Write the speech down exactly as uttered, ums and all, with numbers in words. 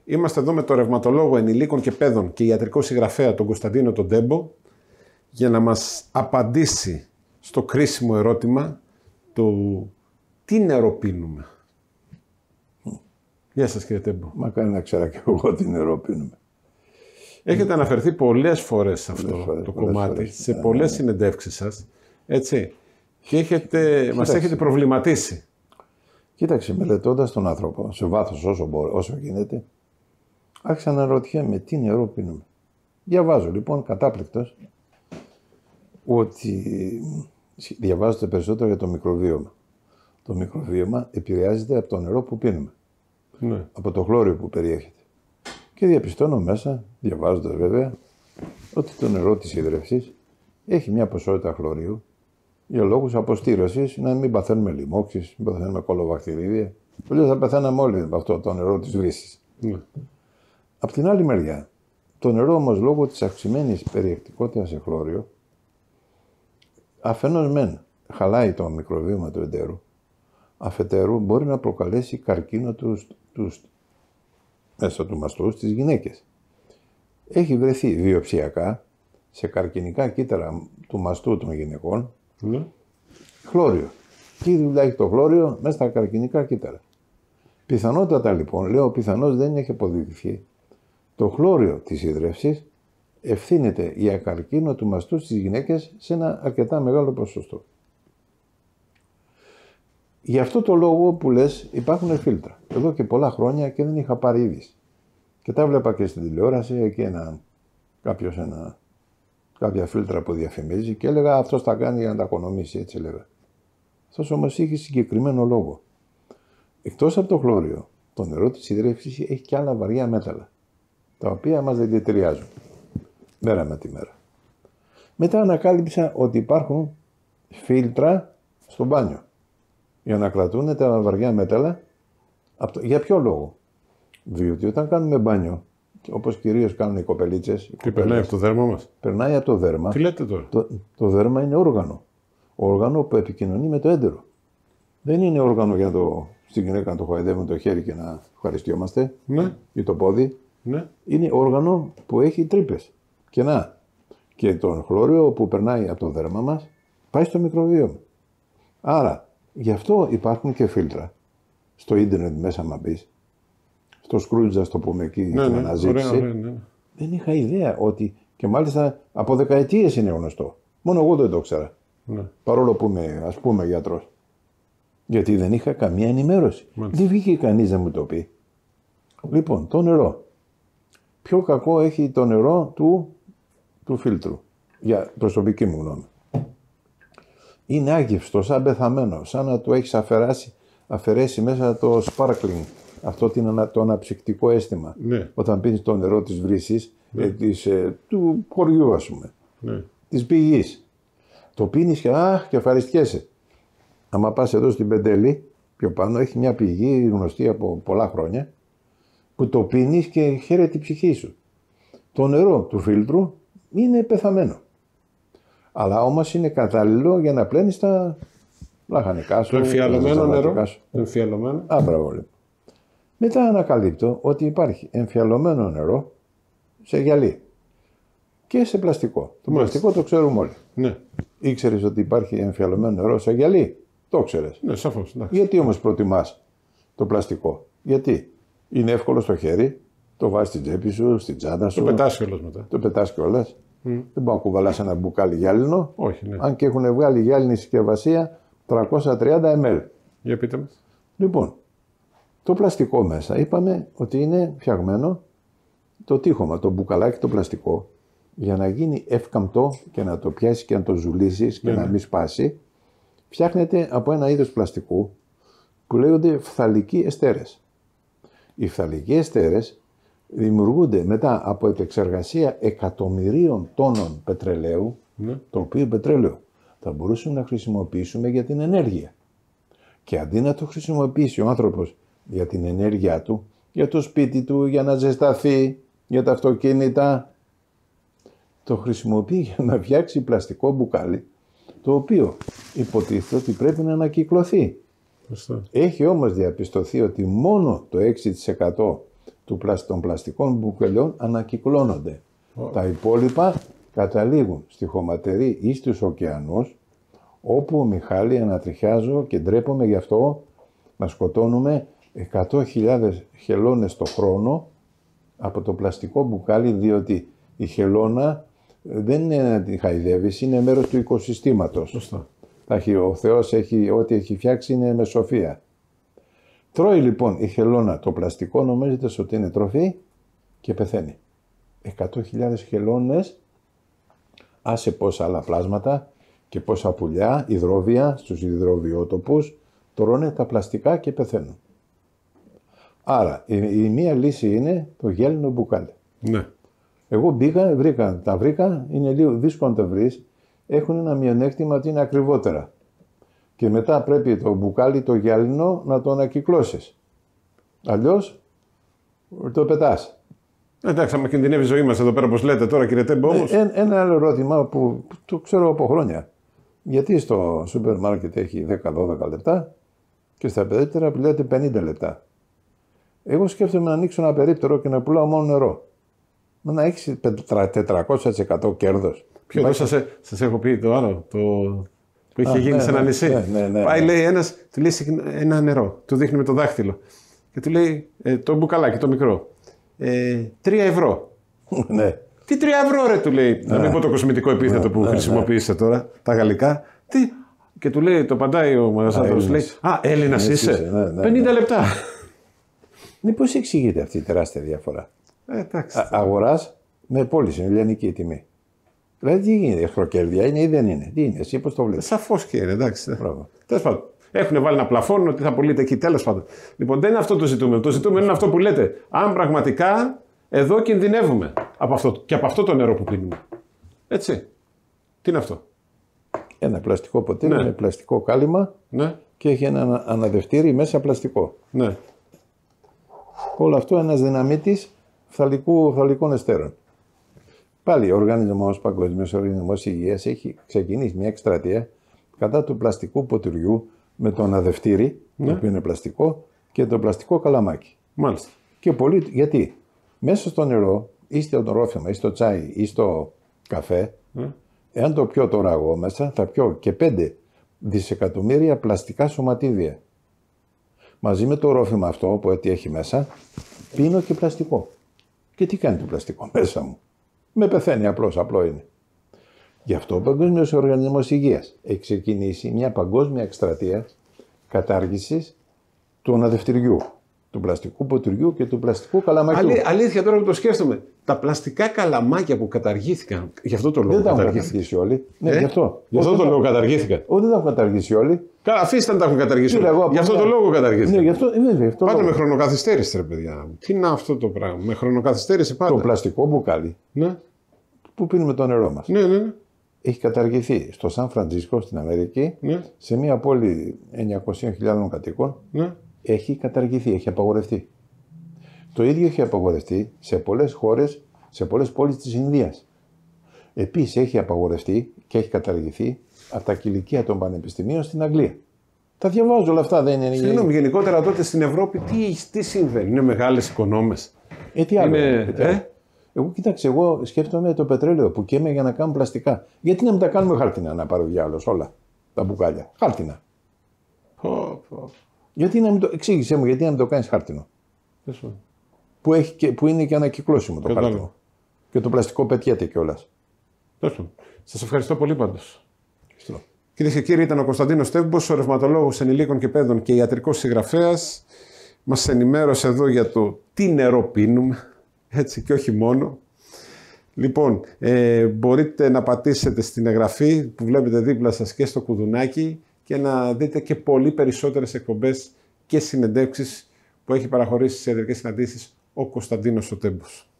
Είμαστε εδώ με το ρευματολόγο ενηλίκων και παιδών και ιατρικό συγγραφέα τον Κωνσταντίνο τον Τέμπο για να μας απαντήσει στο κρίσιμο ερώτημα του τι νερό πίνουμε. Γεια σας κύριε Τέμπο. Μακάρι να ξέρω και εγώ τι νερό πίνουμε. Έχετε αναφερθεί πολλές φορές σε αυτό πολλές φορές, το πολλές κομμάτι, φορές. σε Ναι, πολλές ναι. συνεντεύξεις σας, έτσι, και έχετε, μας έχετε προβληματίσει. Κοίταξε, μελετώντας τον άνθρωπο, σε βάθος όσο, μπορώ, όσο γίνεται, άρχισα να ρωτιέμαι τι νερό πίνουμε. Διαβάζω λοιπόν κατάπληκτος ότι διαβάζετε περισσότερο για το μικροβίωμα. Το μικροβίωμα επηρεάζεται από το νερό που πίνουμε, Ναι. από το χλώριο που περιέχεται. Και διαπιστώνω μέσα, διαβάζοντας βέβαια, ότι το νερό της ίδρευσης έχει μια ποσότητα χλωρίου για λόγους αποστήρωσης, να μην παθαίνουμε λοιμώξεις, μην παθαίνουμε κολοβακτηρίδια. Πολλοί θα πεθαίναμε όλοι με αυτό το νερό της βρύσης. Ναι. Απ' την άλλη μεριά, το νερό όμως λόγω της αυξημένης περιεκτικότητας σε χλώριο, αφενός μεν χαλάει το μικροβίωμα του εντέρου, αφετέρου μπορεί να προκαλέσει καρκίνο τους, τους, μέσα του μαστού στις γυναίκες. Έχει βρεθεί βιοψιακά σε καρκινικά κύτταρα του μαστού των γυναικών Ναι. χλώριο. Τι δουλειά έχει το χλώριο μέσα στα καρκινικά κύτταρα. Πιθανότατα λοιπόν, λέω πιθανώς δεν έχει αποδειχθεί, το χλώριο της ίδρευσης ευθύνεται για καρκίνο του μαστού στις γυναίκες σε ένα αρκετά μεγάλο ποσοστό. Γι' αυτό το λόγο που λες υπάρχουν φίλτρα. Εδώ και πολλά χρόνια και δεν είχα πάρει είδηση. Και τα βλέπα και στην τηλεόραση, εκεί ένα, κάποιος ένα, κάποια φίλτρα που διαφημίζει και έλεγα αυτός τα κάνει για να τα οικονομήσει, έτσι έλεγα. Αυτός όμως είχε συγκεκριμένο λόγο. Εκτός από το χλώριο, το νερό της ίδρυυσης έχει και άλλα βαριά μέταλλα, τα οποία μας δηλητηριάζουν, μέρα με τη μέρα. Μετά ανακάλυψα ότι υπάρχουν φίλτρα στο μπάνιο, για να κρατούν τα βαριά μέταλλα. Για ποιο λόγο? Διότι όταν κάνουμε μπάνιο, όπως κυρίως κάνουν οι κοπελίτσες, οι Τι περνάει από το δέρμα μας? περνάει από το δέρμα. Τι λέτε τώρα? Το, το δέρμα είναι όργανο. Όργανο που επικοινωνεί με το έντερο. Δεν είναι όργανο για το, στην γυναίκα να το χοαϊδεύουμε το χέρι και να ευχαριστιόμαστε, Ναι. ή το πόδι. Ναι. Είναι όργανο που έχει τρύπες, κενά. Και το χλώριο που περνάει από το δέρμα μας πάει στο μικροβίωμα. Άρα, γι' αυτό υπάρχουν και φίλτρα. Στο ίντερνετ μέσα μα μπεις, στο Scrooge, ας το πούμε εκεί, Ναι, στην ναι. αναζήτηση. Ωραία, ωραία, ναι. Δεν είχα ιδέα ότι, και μάλιστα από δεκαετίες είναι γνωστό. Μόνο εγώ δεν το ήξερα. Ναι. Παρόλο που είμαι, ας πούμε, γιατρός. Γιατί δεν είχα καμία ενημέρωση. Μάλιστα. Δεν βγήκε κανείς να μου το πει. Λοιπόν, το νερό. Πιο κακό έχει το νερό του, του φίλτρου. Για προσωπική μου γνώμη. Είναι άγευστο, σαν πεθαμένο. Σαν να του έχεις αφαιρέσει, αφαιρέσει μέσα το sparkling. Αυτό την, το αναψυκτικό αίσθημα. Ναι. Όταν πίνεις το νερό της βρύσης, ε, της, ε, του χωριού ας πούμε. Ναι. Της πηγής. Το πίνεις και αχ, και ευχαριστιέσαι. Άμα πας εδώ στην Πεντέλη, πιο πάνω, έχει μια πηγή γνωστή από πολλά χρόνια, που το πίνεις και χαίρεται η ψυχή σου. Το νερό του φίλτρου είναι πεθαμένο. Αλλά όμως είναι κατάλληλο για να πλένεις τα λαχανικά σου. Το εμφιαλωμένο τα νερό. ζαλατικά σου. Το εμφιαλωμένο. Α, μπράβο, λοιπόν. Μετά ανακαλύπτω ότι υπάρχει εμφιαλωμένο νερό σε γυαλί και σε πλαστικό. Το Μάλιστα. πλαστικό το ξέρουμε όλοι. Ναι. Ήξερες ότι υπάρχει εμφιαλωμένο νερό σε γυαλί? Το ξέρεις. Ναι, σαφώς. Εντάξει. Γιατί όμως προτιμάς το πλαστικό? Γιατί είναι εύκολο στο χέρι, το βάζεις στην τσέπη σου, στην τσάντα σου, Το πετάσει όλος μετά. το πετάς κιόλας. Mm. Δεν μπορεί να κουβαλάς ένα μπουκάλι γυάλινο, Όχι, ναι. αν και έχουν βγάλει γυάλινη συσκευασία τριακόσια τριάντα μιλιλίτρα. Για πείτε μας. Λοιπόν, το πλαστικό μέσα είπαμε ότι είναι φτιαγμένο το τείχομα, το μπουκαλάκι το πλαστικό, για να γίνει εύκαμπτο και να το πιάσεις και να το ζουλήσεις και Ναι, να ναι. μην σπάσει, φτιάχνεται από ένα είδος πλαστικού που λέγονται φθαλικοί εστέρες. Οι φθαλικοί εστέρες δημιουργούνται μετά από επεξεργασία εκατομμυρίων τόνων πετρελαίου, Ναι. το οποίο πετρέλαιο θα μπορούσαμε να χρησιμοποιήσουμε για την ενέργεια. Και αντί να το χρησιμοποιήσει ο άνθρωπος για την ενέργειά του, για το σπίτι του, για να ζεσταθεί, για τα αυτοκίνητα, το χρησιμοποιεί για να φτιάξει πλαστικό μπουκάλι, το οποίο υποτίθεται ότι πρέπει να ανακυκλωθεί. Σωστά. Έχει όμως διαπιστωθεί ότι μόνο το έξι τοις εκατό των πλαστικών μπουκαλιών ανακυκλώνονται. Oh. Τα υπόλοιπα καταλήγουν στη χωματερή ή στους ωκεανούς, όπου, Μιχάλη, ανατριχιάζω και ντρέπομαι γι' αυτό, να σκοτώνουμε εκατό χιλιάδες χελώνες το χρόνο από το πλαστικό μπουκάλι, διότι η χελώνα δεν είναι να τη χαϊδεύεις, είναι μέρος του οικοσυστήματος. Σωστά. Ο Θεός έχει, ό,τι έχει φτιάξει είναι με σοφία. Τρώει λοιπόν η χελώνα το πλαστικό, νομίζετε ότι είναι τροφή και πεθαίνει. εκατό χιλιάδες χελώνες, άσε πόσα άλλα πλάσματα και πόσα πουλιά, υδρόβια στους υδροβιότοπους, τρώνε τα πλαστικά και πεθαίνουν. Άρα η, η μία λύση είναι το γέλινο μπουκάλι. Ναι. Εγώ μπήκα, βρήκα, τα βρήκα, είναι λίγο δύσκολο να τα βρεις, έχουν ένα μειονέκτημα ότι είναι ακριβότερα. Και μετά πρέπει το μπουκάλι το γυάλινο να το ανακυκλώσεις. Αλλιώς το πετάς. Εντάξει, άμα κινδυνεύει η ζωή μας εδώ πέρα, όπως λέτε τώρα, κύριε Τέμπο, όμως. Ε, ένα άλλο ερώτημα που το ξέρω από χρόνια. Γιατί στο σούπερ μάρκετ έχει δέκα με δώδεκα λεπτά και στα περίπτερα πουλάτε πενήντα λεπτά. Εγώ σκέφτομαι να ανοίξω ένα περίπτερο και να πουλάω μόνο νερό. Να έχει τετρακόσια τοις εκατό κέρδος. Ποιο εδώ σας, σας έχω πει το άλλο, το που είχε Α, γίνει ναι, σε ένα ναι, νησί. Ναι, ναι, ναι, Πάει, ναι. λέει ένας, του λέει ένα νερό, του δείχνει με το δάχτυλο. Και του λέει ε, το μπουκαλάκι, το μικρό. Ε, τρία ευρώ. Ναι. Τι τρία ευρώ, ρε, του λέει. Να μην πω το κοσμητικό επίθετο που ναι, χρησιμοποιήσατε ναι. τώρα, τα γαλλικά. Τι. Και του λέει, το παντάει ο μαγαζάτορος, λέει, Α, Έλληνας είσαι. Ναι, ναι, πενήντα ναι. λεπτά. Ναι, πώς εξηγείται αυτή η τεράστια διαφορά. Ε, εντάξει. Α, αγοράς με πώληση, είναι λιανική τιμή. Δηλαδή τι γίνεται, εχθροκέρδεια είναι ή δεν είναι. Τι είναι, εσύ πώς το βλέπεις. Σαφώς και είναι, εντάξει. Τέλος πάντων. Έχουν βάλει ένα πλαφόν ότι θα πωλείται εκεί. Τέλος πάντων. Λοιπόν, δεν είναι αυτό το ζητούμενο. Το ζητούμενο είναι αυτό που λέτε. Αν πραγματικά εδώ κινδυνεύουμε από αυτό, και από αυτό το νερό που πίνουμε. Έτσι. Τι είναι αυτό. Ένα πλαστικό ποτήρι ναι. με πλαστικό κάλυμα ναι. και έχει ένα αναδευτήρι μέσα πλαστικό. Ναι. Όλο αυτό ένας δυναμίτης φθαλικού, φθαλικών εστέρων. Πάλι ο Οργανισμός, Παγκόσμιος Οργανισμός Υγείας έχει ξεκινήσει μια εκστρατεία κατά του πλαστικού ποτηριού με το αναδευτήρι, ναι. το οποίο είναι πλαστικό, και το πλαστικό καλαμάκι. Μάλιστα. Και πολύ, γιατί μέσα στο νερό ή στο ρόφημα ή στο τσάι ή στο καφέ, mm. εάν το πιω τώρα εγώ μέσα, θα πιω και πέντε δισεκατομμύρια πλαστικά σωματίδια. Μαζί με το ρόφημα αυτό που έτσι έχει μέσα, πίνω και πλαστικό. Και τι κάνει το πλαστικό μέσα μου. Με πεθαίνει απλώς, απλό είναι. Γι' αυτό ο Παγκόσμιος Οργανισμός Υγείας έχει ξεκινήσει μια παγκόσμια εκστρατεία κατάργησης του αναδευτηριού, του πλαστικού ποτηριού και του πλαστικού καλαμακιού. Αλή, αλήθεια, τώρα που το σκέφτομαι, τα πλαστικά καλαμάκια που καταργήθηκαν, γι' αυτό το λόγο δεν καταργήθηκαν. Δεν τα έχουν καταργήσει όλοι. Ναι, ε? γι' αυτό. Γι' αυτό το λόγο καταργήθηκαν. Όχι, δεν τα έχουν καταργήσει όλοι. Καλά, αφήστε να τα έχουν καταργήσει όλοι. Εγώ, γι' αυτό μια... το λόγο καταργήθηκαν. Ναι, γι' αυτό, ναι, γι' αυτό πάτε λόγο. με χρονοκαθυστέρηση, ρε παιδιά. Τι είναι αυτό το πράγμα, με χρονοκαθυστέρηση πάτε. Το πλαστικό μπουκάλι ναι. που πίνουμε το νερό μας. Ναι, ναι, ναι. Έχει καταργηθεί στο Σαν Φραντζίσκο στην Αμερική, ναι. σε μια πόλη εννιακόσιες χιλιάδες κατοίκων. Ναι. Έχει καταργηθεί, έχει απαγορευτεί. Το ίδιο έχει απαγορευτεί σε πολλές χώρες, σε πολλές πόλεις της Ινδίας. Επίσης έχει απαγορευτεί και έχει καταργηθεί από τα κηλικεία των πανεπιστημίων στην Αγγλία. Τα διαβάζω όλα αυτά, δεν είναι. Συγγνώμη, γενικότερα τότε στην Ευρώπη τι, τι συμβαίνει, είναι μεγάλες οικονόμες. Ε, τι άλλο. Είναι... Ε, ε? Εγώ κοίταξε, εγώ σκέφτομαι το πετρέλαιο που καίμε για να κάνουμε πλαστικά. Γιατί να μην τα κάνουμε χάρτινα, να πάρω διάλογο όλα τα μπουκάλια. Χάρτινα. Oh, oh. Γιατί να μην το. Εξήγησέ μου, γιατί να μην το κάνει χάρτινο. Eso. Που, έχει και, που είναι και ανακυκλώσιμο το Κατάλαβα. χάρτινο. Και το πλαστικό πετιέται κιόλα. Σας ευχαριστώ πολύ πάντως. Κυρίες και κύριοι, ήταν ο Κωνσταντίνος Τέμπος, ο ρευματολόγος ενηλίκων και παιδών και ιατρικός συγγραφέας. Μας ενημέρωσε εδώ για το τι νερό πίνουμε, έτσι και όχι μόνο. Λοιπόν, ε, μπορείτε να πατήσετε στην εγγραφή που βλέπετε δίπλα σας και στο κουδουνάκι και να δείτε και πολύ περισσότερες εκπομπές και συνεντεύξεις που έχει παραχωρήσει στις ιατρικές συναντήσεις ο Κωνσταντίνος ο Τέμπος.